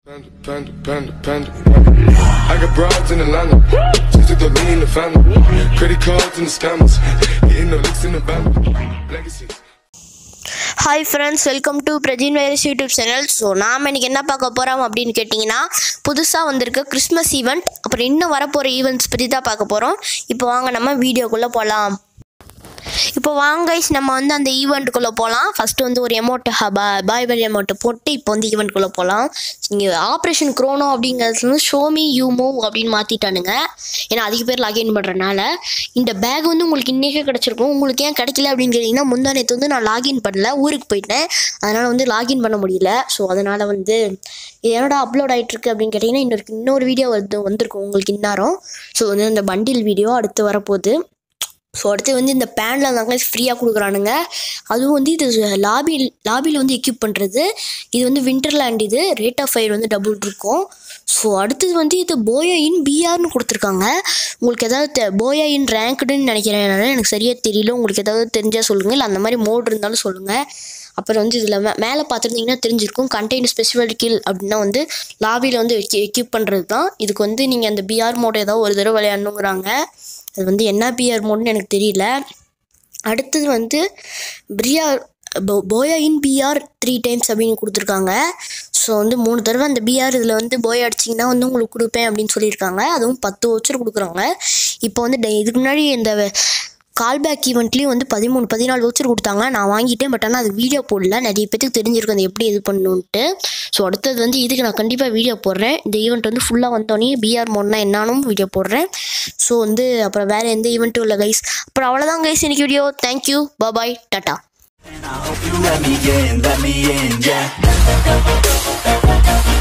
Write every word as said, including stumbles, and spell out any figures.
Panda, panda, panda, panda. I got broads in Atlanta. Just to lean in the family. Credit cards and the scammers. Hitting the licks in the band. Legacies. Hi friends, welcome to Prajin Virus YouTube channel. So நாம இன்னைக்கு என்ன பார்க்க போறோம் அப்படினு கேட்டிங்கனா புதுசா வந்திருக்க Christmas event அப்புறம் இன்னும் வர போற ஈவென்ட்ஸ் பத்தி தான் பார்க்க போறோம். இப்போ வாங்க நம்ம வீடியோக்குள்ள போலாம். இப்போ வாங்க गाइस நம்ம வந்து அந்த ஈவென்ட்க்குள்ள போலாம். ஃபர்ஸ்ட் வந்து ஒரு எமோட் பாய் பாய் எமோட் போட்டு இப்போ வந்து ஈவென்ட்க்குள்ள போலாம். நீங்க ஆபரேஷன் க்ரோனோ அப்படிங்கிறது வந்து ஷோ மீ யூ மூவ் அப்படினு மாத்திட்டானுங்க. ஏன்னா அதிக பேர் லாகின் பண்றனால இந்த பேக் வந்து உங்களுக்கு இன்னைக்கே கிடைச்சிருக்கும். உங்களுக்கு ஏன் கிடைக்கல அப்படினு கேட்டிங்கனா முந்தா நேத்து வந்து நான் லாகின் பண்ணல, ஊருக்கு போயிட்டேன். அதனால வந்து லாகின் பண்ண முடியல. சோ அதனால வந்து என்னடா அப்லோட் ஆயிட்டு இருக்கு அப்படினு கேட்டிங்கனா இன்னொரு இன்னொரு வீடியோ வந்து வந்திருக்கும் உங்களுக்கு இன்னாரம். சோ வந்து அந்த பண்டில் வீடியோ அடுத்து வர போகுது. ஸோ அடுத்து வந்து இந்த பேனில் இருந்தாங்க ஃப்ரீயாக கொடுக்குறானுங்க. அதுவும் வந்து இது லாபி லாபியில் வந்து எக்யூப் பண்ணுறது. இது வந்து விண்டர்லேண்ட், இது ரேட் ஆஃப் ஃபயர் வந்து டபுள் இருக்கும். ஸோ அடுத்தது வந்து இது போயா இன் பிஆர்னு கொடுத்துருக்காங்க. உங்களுக்கு ஏதாவது போயா இன் ரேங்க்டுன்னு நினைக்கிறேன், எனக்கு சரியாக தெரியல. உங்களுக்கு ஏதாவது தெரிஞ்சால் சொல்லுங்கள், இல்லை அந்த மாதிரி மோட் இருந்தாலும் சொல்லுங்கள். அப்புறம் வந்து இதில் மே மேலே பார்த்துருந்தீங்கன்னா தெரிஞ்சிருக்கும் கண்டெய்னர் ஸ்பெசிஃபல் கில் அப்படின்னா வந்து லாபியில் வந்து எக்யூப் பண்ணுறது தான். இதுக்கு வந்து நீங்கள் அந்த பிஆர் மோட் ஏதாவது ஒரு தடவை விளையாடணுங்கிறாங்க. அது வந்து என்ன பிஆர் மோட்னு எனக்கு தெரியல. அடுத்தது வந்து பிரியார் போயா இன் பிஆர் த்ரீ டைம்ஸ் அப்படின்னு கொடுத்துருக்காங்க. ஸோ வந்து மூணு தடவை அந்த பிஆர் இதில் வந்து போயா அடிச்சிங்கன்னா வந்து உங்களுக்கு கொடுப்பேன் அப்படின்னு சொல்லியிருக்காங்க. அதுவும் பத்து வச்சர் கொடுக்குறாங்க. இப்போ வந்து இதுக்கு முன்னாடி இந்த கால்பேக் ஈவெண்ட்லேயும் வந்து பதிமூணு பதினாலு வச்சர் கொடுத்தாங்க. நான் வாங்கிட்டேன், பட் ஆனால் அது வீடியோ போடல. நிறைய பேருக்கு தெரிஞ்சிருக்கும் அது எப்படி இது பண்ணணுன்ட்டு. ஸோ அடுத்தது வந்து இதுக்கு நான் கண்டிப்பாக வீடியோ போடுறேன். இந்த ஈவெண்ட் வந்து ஃபுல்லாக வந்தோடனே பிஆர் மோட்னா என்னானும் வீடியோ போடுறேன். ஸோ வந்து அப்புறம் வேறு எந்த ஈவெண்ட்டும் இல்லை கைஸ். அப்புறம் அவ்வளோதான் கைஸ் இன்னைக்கு வீடியோ. தேங்க்யூ, பாய், டாட்டா. And I hope you let me in, let me in, yeah.